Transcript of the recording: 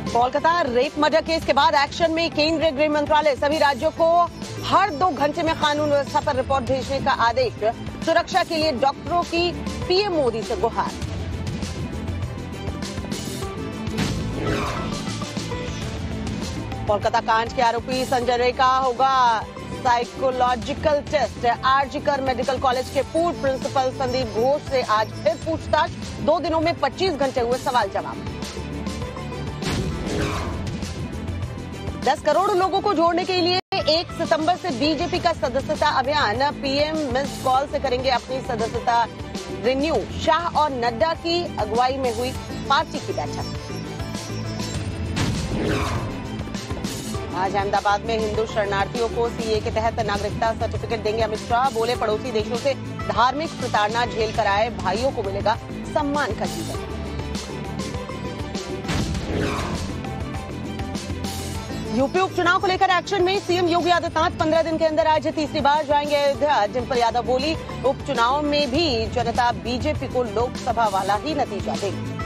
Kolkata rape murder case के बाद action में केंद्रीय गृह मंत्रालय सभी राज्यों को हर 2 घंटे में कानून व्यवस्था पर रिपोर्ट भेजने का आदेश। सुरक्षा के लिए डॉक्टरों की पीएम मोदी से गुहार। कोलकाता कांड के आरोपी संजय रे का होगा psychological test. RG Kar medical college के पूर्व प्रिंसिपल संदीप घोष से आज फिर पूछताछ। 2 दिनों में 25 घंटे हुए सवाल जवाब। 10 करोड़ लोगों को जोड़ने के लिए 1 सितंबर से बीजेपी का सदस्यता अभियान। पीएम मिस्ड कॉल से करेंगे अपनी सदस्यता रिन्यू। शाह और नड्डा की अगुवाई में हुई पार्टी की बैठक। आज अहमदाबाद में हिंदू शरणार्थियों को सीए के तहत नागरिकता सर्टिफिकेट देंगे अमित शाह। बोले पड़ोसी देशों से धार्मिक प्रताड़ना झेल कर आए भाइयों को मिलेगा सम्मान का जीवन। यूपी उपचुनाव को लेकर एक्शन में सीएम योगी आदित्यनाथ 15 दिन के अंदर आज तीसरी बार जाएंगे अयोध्या। डिंपल यादव बोली उपचुनाव में भी जनता बीजेपी को लोकसभा वाला ही नतीजा देगी।